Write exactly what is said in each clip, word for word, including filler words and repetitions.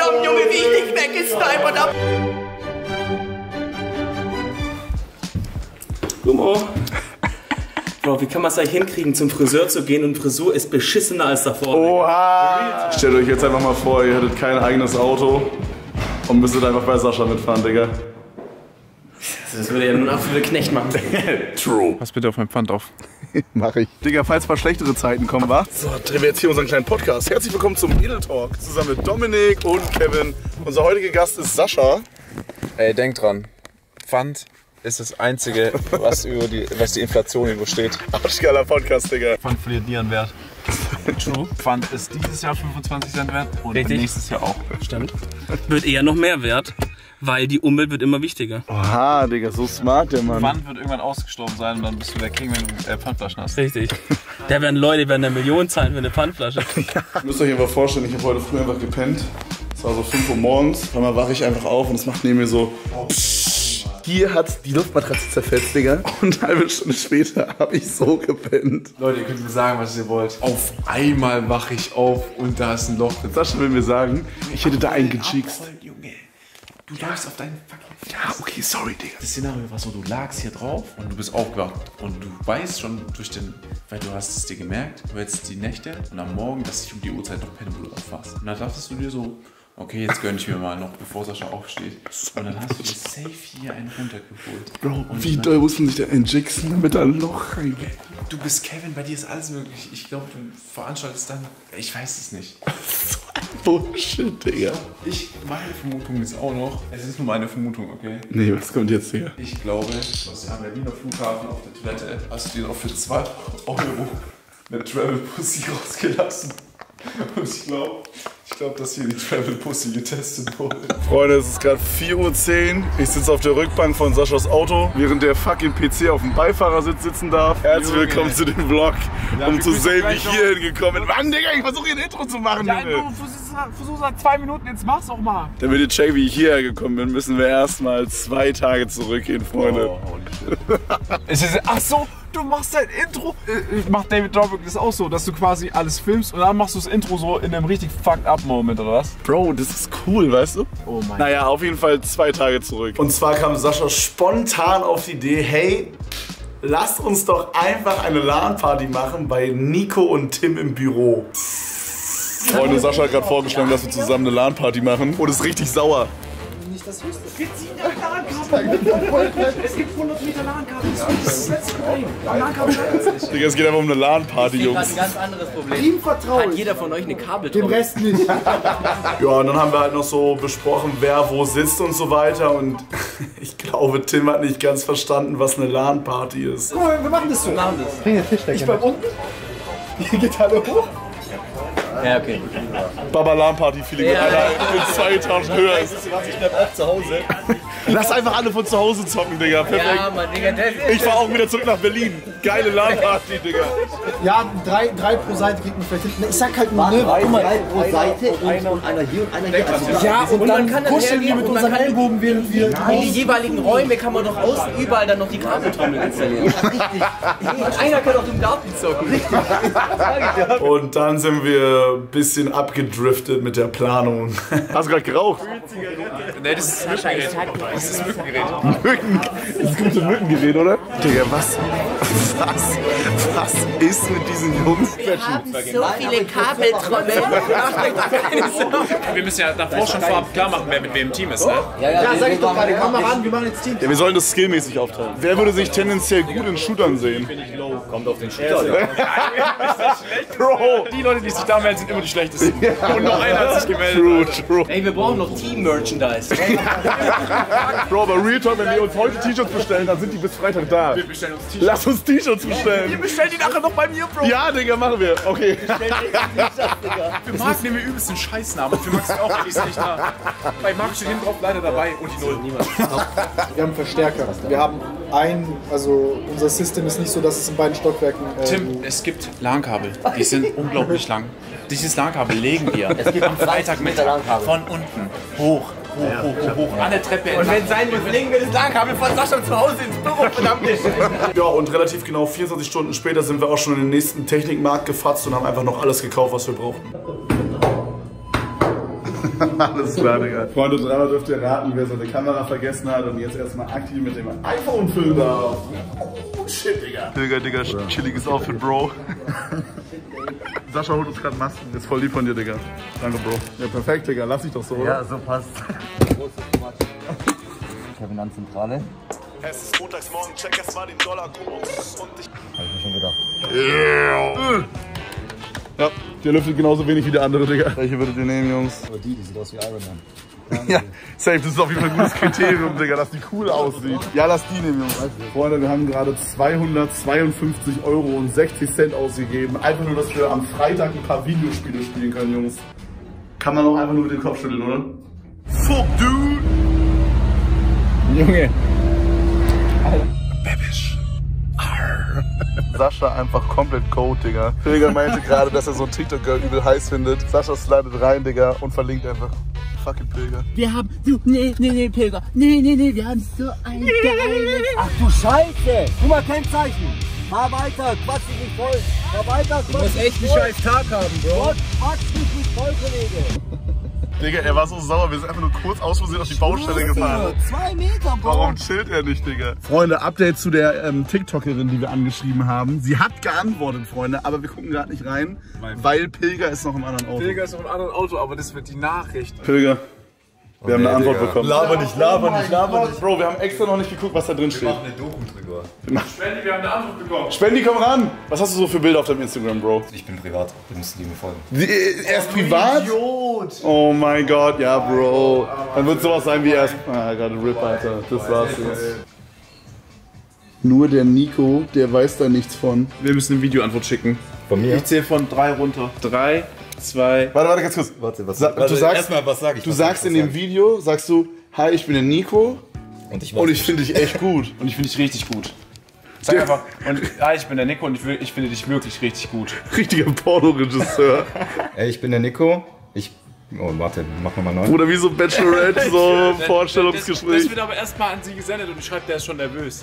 Arm, Junge, wie ich dich weggesnipert hab. Gummo. Bro, wie kann man es eigentlich hinkriegen, zum Friseur zu gehen und Frisur ist beschissener als davor? Oha! Stellt euch jetzt einfach mal vor, ihr hättet kein eigenes Auto und müsstet einfach bei Sascha mitfahren, Digga. Das würde ja nur ein absoluter Knecht machen. True. Pass bitte auf mein Pfand auf. Mach ich. Digga, falls ein paar schlechtere Zeiten kommen, wa? So, drehen wir jetzt hier unseren kleinen Podcast. Herzlich willkommen zum Edel Talk. Zusammen mit Dominik und Kevin. Unser heutiger Gast ist Sascha. Ey, denk dran. Pfand ist das Einzige, was, über die, was die Inflation übersteht. Arschgeiler Podcast, Digga. Pfand verliert nie an Wert. True. Pfand ist dieses Jahr fünfundzwanzig Cent wert und Richtig. nächstes Jahr auch. Stimmt. Wird eher noch mehr wert, weil die Umwelt wird immer wichtiger. Oha, Digga, so smart der Mann. Pfand wird irgendwann ausgestorben sein und dann bist du der King, wenn du äh, Pfandflaschen hast. Richtig. Da werden Leute, die werden eine Million zahlen für eine Pfandflasche. Ihr müsst euch einfach vorstellen, ich habe heute früh einfach gepennt. Es war so fünf Uhr morgens. Auf einmal wache ich einfach auf und es macht neben mir so... Hier hat die Luftmatratze zerfetzt, Digga. Und eine halbe Stunde später habe ich so gepennt. Leute, ihr könnt mir sagen, was ihr wollt. Auf einmal wache ich auf und da ist ein Loch drin. Sascha will mir sagen, ich hätte da einen gechickst. Junge. Du lagst auf deinen fucking... Ja, okay, sorry, Digga. Das Szenario war so, du lagst hier drauf und du bist aufgewacht und du weißt schon durch den, weil du hast es dir gemerkt, du hättest die Nächte und am Morgen, dass ich um die Uhrzeit noch pennen, wo du aufwachst. Und dann dachtest du dir so, okay, jetzt gönn ich mir mal noch, bevor Sascha aufsteht. Und dann hast du dir safe hier einen runtergeholt. Bro, und wie doll muss man sich da einjixen, damit da ein Loch reingeht? Du bist Kevin, bei dir ist alles möglich. Ich glaube, du veranstaltest dann, ich weiß es nicht. So ein Bullshit, Digga. Ich, meine Vermutung ist auch noch, es ist nur meine Vermutung, okay? Nee, was kommt jetzt, Digga? Ich glaube, du hast am Berliner Flughafen auf der Toilette, hast du dir noch für zwei Euro eine Travel Pussy rausgelassen. Und ich glaube, ich glaube, dass hier die Travel Pussy getestet wurde. Freunde, es ist gerade vier Uhr zehn. Ich sitze auf der Rückbank von Saschas Auto, während der fucking P C auf dem Beifahrersitz sitzen darf. Herzlich willkommen zu dem Vlog, ja, um zu sehen, wie ich hier hingekommen bin. Mann, Digga, ich versuche hier ein Intro zu machen, Ja, Junge. du versuchst seit zwei Minuten, jetzt mach's auch mal. Damit ihr checkt, wie ich hierher gekommen bin, müssen wir erstmal zwei Tage zurückgehen, Freunde. Oh, es ist, ach so, du machst dein Intro. Macht David Dobrik das auch so, dass du quasi alles filmst und dann machst du das Intro so in einem richtig fucked up Moment, oder was? Bro, das ist cool, weißt du? Oh mein Naja, auf jeden Fall zwei Tage zurück. Und zwar kam Sascha spontan auf die Idee, hey, lass uns doch einfach eine LAN-Party machen bei Nico und Tim im Büro. Freunde, Sascha hat gerade vorgeschlagen, dass wir zusammen eine LAN-Party machen. Und ist richtig sauer. Nicht das Höchste. Wir ziehen das LAN-Kabel. Es gibt hundert Meter LAN-Kabel. Das ist das letzte Problem. LAN-Kabel scheitert nicht. Digga, es geht einfach um eine LAN-Party, Das ist Jungs. ein ganz anderes Problem. Ihm vertraue Hat ich. jeder von euch eine Dem Kabeltrommel? Rest nicht. Ja, und dann haben wir halt noch so besprochen, wer wo sitzt und so weiter. Und ich glaube, Tim hat nicht ganz verstanden, was eine LAN-Party ist. Guck mal, wir machen das so. Wir machen das. Bring den Tischdecke. Ich bleib unten. Hier geht alle hoch. Ja, okay. Baba LAN-Party, Feeling, Ja. mit einer mit zwei Etagen höher ist. Ich bleib auch zu Hause. Lass einfach alle von zu Hause zocken, Digga. Perfekt. Ja, Mann, Digga, das ist... Ich fahr auch wieder zurück nach Berlin. Geile LAN-Party, Digga. Ja, drei, drei pro Seite kriegt man vielleicht hin. Ich sag halt nur, ne, guck mal. Drei pro Seite und, und einer hier und einer hier. Also Ja, und, Und dann man kann dann kuscheln wir hergehen mit und man unseren kann- Ellbogen, während wir... In die jeweiligen Räume kann man doch außen überall dann noch die Kabeltrommel installieren. Und einer kann auch im Garten zocken. Und dann sind wir ein bisschen abgedriftet mit der Planung. Hast du gerade geraucht? Nee, das ist das Mückengerät. Das ist das Mückengerät. Mücken. Das ist ein gutes Mückengerät, oder? Digga, was? Was? Was ist mit diesen Jungs? Wir haben so viele Kabeltrommeln. Macht euch doch keine Sorgen. Wir müssen ja davor schon vorab klar machen, wer mit wem im Team ist, ne? Ja, sag ich doch gerade. Komm mal ran, wir machen jetzt Team. Ja, wir sollen das skillmäßig aufteilen. Wer würde sich tendenziell gut in Shootern sehen? Bro, die Leute, die sich da melden, sind immer die schlechtesten. Und nur einer hat sich gemeldet. True, true. Ey, wir brauchen noch Team-Merchandise. Bro, aber Real Talk, wenn wir uns heute T-Shirts bestellen, dann sind die bis Freitag da. Wir bestellen uns T-Shirts. Lass uns T-Shirts bestellen. Bestell die nachher noch bei mir, Bro. Ja, Digga, machen wir. Okay. Für Marc nehmen wir übelst einen Scheißnamen. Für Max auch, die ist nicht da. Bei Marc steht hinten drauf leider dabei und die Null. Wir haben Verstärker. Wir haben ein, also unser System ist nicht so, dass es in beiden Stockwerken... Äh, Tim, es gibt LAN-Kabel. Die sind unglaublich lang. Dieses LAN-Kabel legen wir Es gibt am Freitagmittag LAN-Kabel. von unten hoch. Hoch, hoch, hoch, hoch. An der Treppe Und wenn es sein muss, legen wir das LAN-Kabel von Sascha zu Hause ins Büro, verdammt nicht. Ja, und relativ genau vierundzwanzig Stunden später sind wir auch schon in den nächsten Technikmarkt gefatzt und haben einfach noch alles gekauft, was wir brauchen. Alles klar, Digga. Freunde, dreimal dürft ihr raten, wer seine Kamera vergessen hat und jetzt erstmal aktiv mit dem iPhone filmen darf. Oh, shit, Digga. Digga, Digga, chilliges Outfit, Bro. Sascha holt uns gerade Masken. Ist voll lieb von dir, Digga. Danke, Bro. Ja, perfekt, Digga. Lass dich doch so, oder? Ja, so passt. Kabinanzenzentrale. Es ist montagsmorgen, check erst mal den Dollarkurs und ich... Hab ich mir schon gedacht. Yeah. Ja, der lüftet genauso wenig wie der andere, Digga. Welche würdet ihr nehmen, Jungs? Aber die, die sieht aus wie Iron Man. Ja, safe, das ist auf jeden Fall ein gutes Kriterium, Digga, dass die cool aussieht. Ja, lass die nehmen, Jungs. Freunde, wir haben gerade zweihundertzweiundfünfzig Euro und sechzig Cent ausgegeben. Einfach nur, dass wir am Freitag ein paar Videospiele spielen können, Jungs. Kann man auch einfach nur mit dem Kopf schütteln, oder? Fuck, dude! Junge. Babisch. Sascha einfach komplett Code, Digga. Pilger meinte gerade, dass er so ein TikTok-Girl übel heiß findet. Sascha slidet rein, Digga, und verlinkt einfach. Fucking Pilger. Wir haben, du, nee, nee, nee, Pilger. Nee, nee, nee, wir haben so ein geiles... Ach du Scheiße! Guck mal, Kennzeichen! Fahr weiter, quatsch dich nicht voll! Fahr weiter, quatsch dich voll! Du musst echt einen scheiß Tag haben, Bro. Quatsch dich nicht voll, Kollege! Digga, er war so sauer, wir sind einfach nur kurz aus Versehen auf die Baustelle gefahren. Zwei Meter, Bro! Warum chillt er nicht, Digga? Freunde, Update zu der ähm, TikTokerin, die wir angeschrieben haben. Sie hat geantwortet, Freunde, aber wir gucken gerade nicht rein, weil Pilger ist noch im anderen Auto. Pilger ist noch im anderen Auto, aber das wird die Nachricht. Pilger, wir haben eine Antwort Digga. bekommen. Laber nicht, laber nicht, laber nicht. Bro, wir haben extra noch nicht geguckt, was da drin steht. Wir machen eine Doku drüber. Spendi, wir haben eine Antwort bekommen. Spendi, komm ran! Was hast du so für Bilder auf deinem Instagram, Bro? Ich bin privat, wir müssen die mir folgen. Die, er ist privat? Idiot! Oh mein Gott, ja, Bro. Dann wird sowas sein wie erst. Ah, gerade Rip, Alter. Das war's jetzt. Nur der Nico, der weiß da nichts von. Wir müssen eine Videoantwort schicken. Von mir? Ich zähle von drei runter. Drei, zwei... Warte, warte, ganz kurz. Warte, was Sa warte, du sagst, erstmal, was sag ich? Du was sagst ich, in dem Video, sagst du, hi, ich bin der Nico Und ich, und ich finde dich echt gut. Und ich finde dich richtig gut. Sag einfach, und ja, ich bin der Nico und ich, will, ich finde dich wirklich richtig gut. Richtiger Pornoregisseur. Ey, ich bin der Nico. Ich. Oh, warte, mach nochmal neu. Oder wie so Bachelorette, so Das, Vorstellungsgespräch. das wird aber erstmal an sie gesendet und ich schreibe, der ist schon nervös.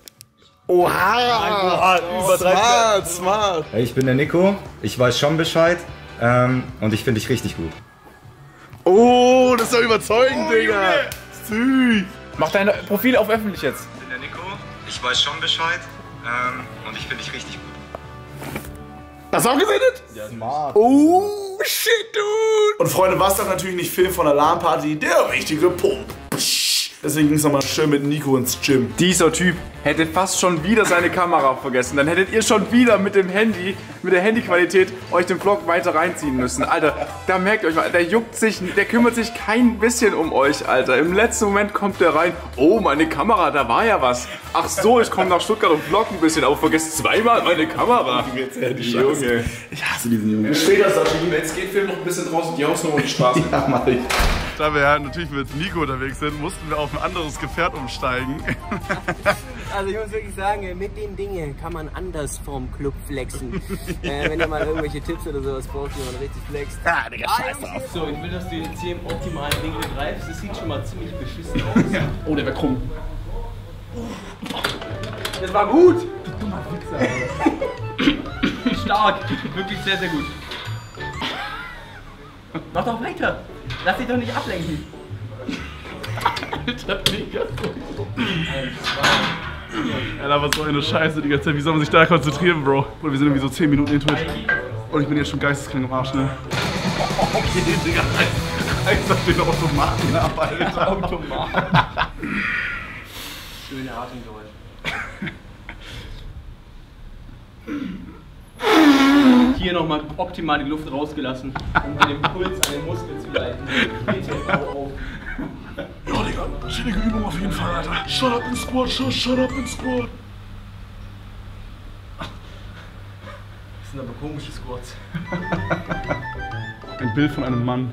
Oha! Smart, smart. Ey, ich bin der Nico. Ich weiß schon Bescheid. Ähm, und ich finde dich richtig gut. Oh, das ist doch überzeugend, Digga. Süß. Mach dein Profil auf öffentlich jetzt. Ich bin der Nico. Ich weiß schon Bescheid. Ähm, und ich finde dich richtig gut. Hast du auch gesendet? Ja, smart. Oh, shit, dude. Und Freunde, was darf natürlich nicht fehlen von der LAN-Party? Der richtige Pump. Deswegen ging es nochmal schön mit Nico ins Gym. Dieser Typ hätte fast schon wieder seine Kamera vergessen. Dann hättet ihr schon wieder mit dem Handy, mit der Handyqualität euch den Vlog weiter reinziehen müssen. Alter, da merkt ihr euch mal, der juckt sich, der kümmert sich kein bisschen um euch, Alter. Im letzten Moment kommt der rein, oh, meine Kamera, da war ja was. Ach so, ich komme nach Stuttgart und vlog ein bisschen, aber vergesst zweimal meine Kamera. Jetzt ja, die Junge. Ich hasse diesen Jungen. Später, Sascha, wenn es geht, film noch ein bisschen draußen die Hausnummer und die Straße. Ja, mach ich. Da wir ja natürlich mit Nico unterwegs sind, mussten wir auf ein anderes Gefährt umsteigen. Also ich muss wirklich sagen, mit den Dingen kann man anders vom Club flexen. äh, wenn ihr mal irgendwelche Tipps oder sowas braucht, wie man richtig flext. Ah, Digga, scheiß drauf. So, ich will, dass du jetzt hier im optimalen Winkel greifst. Das sieht schon mal ziemlich beschissen aus. Ja. Oh, der wäre krumm. Das war gut! Du dummer Wichser. Stark. Wirklich sehr, sehr gut. Mach doch weiter. Lass dich doch nicht ablenken. Alter, Digga. Alter, was so eine Scheiße die ganze Zeit. Wie soll man sich da konzentrieren, Bro? Oder wir sind irgendwie so zehn Minuten into it. Und ich bin jetzt schon geisteskrank im Arsch, ne? Okay, Digga. Eins auf den Automaten ab, Alter. Automaten. Schöne Atemgeräusche. Hier nochmal optimal die Luft rausgelassen, um den Impuls an den Muskel zu leiten. Bitte auf. Ja, Digga, chillige Übung auf jeden Fall, Alter. Shut up and squat, shut, shut up and squat. Das sind aber komische Squats. Ein Bild von einem Mann.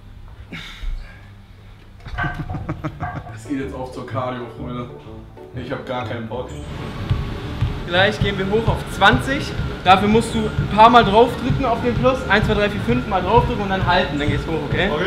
Es geht jetzt auch zur Cardio, Freunde. Ich hab gar keinen Bock. Gleich gehen wir hoch auf zwanzig. Dafür musst du ein paar Mal draufdrücken auf den Plus. eins, zwei, drei, vier, fünf Mal draufdrücken und dann halten. Dann geht's hoch, okay? Okay.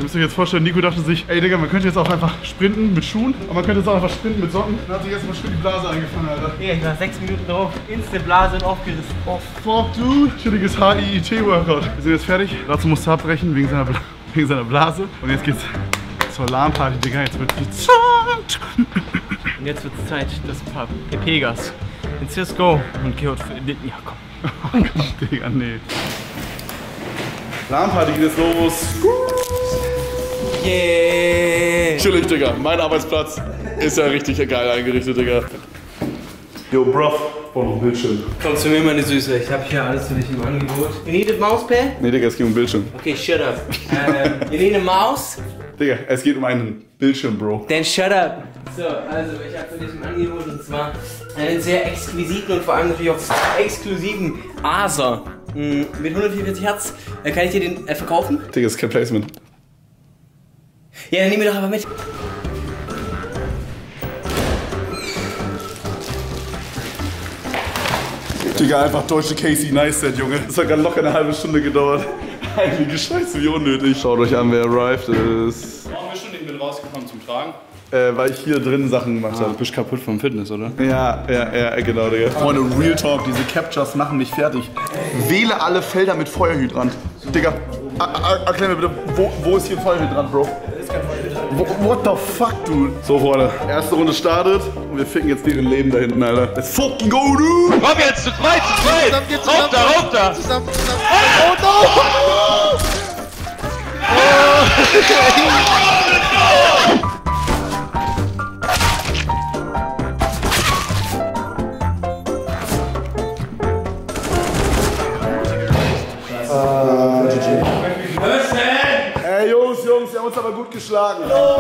müsst euch jetzt vorstellen, Nico dachte sich, ey Digga, man könnte jetzt auch einfach sprinten mit Schuhen, aber man könnte jetzt auch einfach sprinten mit Socken. Dann hat sich jetzt mal schön die Blase eingefangen, Alter. Ja, ich war sechs Minuten drauf, instant Blase und aufgerissen. Oh fuck, dude. Chilliges H I I T-Workout. Wir sind jetzt fertig. Dazu musste er abbrechen, wegen seiner, Bla wegen seiner Blase. Und jetzt geht's zur LAN-Party, Digga. Jetzt wird gezockt. Und jetzt wird es Zeit, dass ein paar Pegas in Cisco und Geot für den. Ja, komm. Digga, nee. LAN-Party geht jetzt los. Yeah! Chillig, Digga. Mein Arbeitsplatz ist ja richtig geil eingerichtet, Digga. Yo, bruv. Oh, noch ein Bildschirm. Komm zu mir, meine Süße. Ich habe hier alles für dich im Angebot. You need a mousepad? Nee, Digga, es geht um Bildschirm. Okay, shut up. um, you need a mouse? Digga, es geht um einen Bildschirm, Bro. Then shut up. So, also ich habe für dich im Angebot und zwar einen sehr exquisiten und vor allem natürlich auch exklusiven Acer hm, mit hundertvierundvierzig Hertz. Äh, kann ich dir den äh, verkaufen? Digga, das ist kein Placement. Ja, dann nehmen wir doch aber mit. Digga, einfach deutsche Casey Neistat, Junge. Das hat gerade locker eine halbe Stunde gedauert. Heilige Scheiße, wie unnötig. Schaut euch an, wer arrived ist. Warum bist du nicht mit rausgekommen zum Tragen? Äh, weil ich hier drin Sachen gemacht habe. Du bist kaputt vom Fitness, oder? Ja, ja, ja, genau, Digga. Freunde, Real Talk, diese Captures machen mich fertig. Wähle alle Felder mit Feuerhydrant. Digga, erklär mir bitte, wo, wo ist hier ein Feuerhydrant, Bro? What the fuck, dude? So, Freunde, erste Runde startet und wir ficken jetzt deren Leben da hinten, Alter. Let's fucking go, dude! Komm jetzt, zu zweit, zu zweit! Rauf da, rauf da! Zusammen, zusammen. Oh no! Ey, Jungs, Jungs, wir haben uns aber gut geschlagen.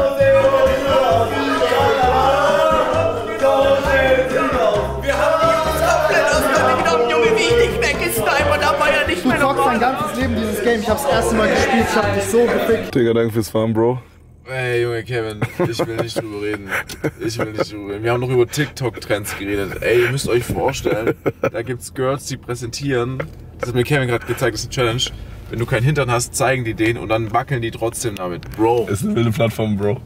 Du zockst dein ganzes Leben dieses Game. Ich hab's das erste Mal gespielt, ich hab dich so gefickt. Digga, danke fürs Fahren, Bro. Ey, Junge Kevin, ich will nicht drüber reden. Ich will nicht drüber reden. Wir haben noch über TikTok-Trends geredet. Ey, ihr müsst euch vorstellen, da gibt's Girls, die präsentieren. Das hat mir Kevin gerade gezeigt, das ist eine Challenge. Wenn du keinen Hintern hast, zeigen die den und dann wackeln die trotzdem damit. Bro. Ist eine wilde Plattform, Bro.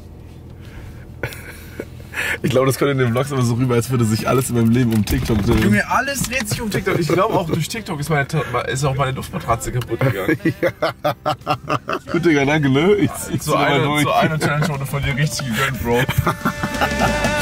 Ich glaube, das kommt in den Vlogs aber so rüber, als würde sich alles in meinem Leben um TikTok drehen. Junge, alles dreht sich um TikTok. Ich glaube auch durch TikTok ist, meine, ist auch meine Luftmatratze kaputt gegangen. Ja. Gut, Digga, danke, ne? Ich zieh's so eine, so eine Challenge wurde von dir richtig gegönnt, Bro.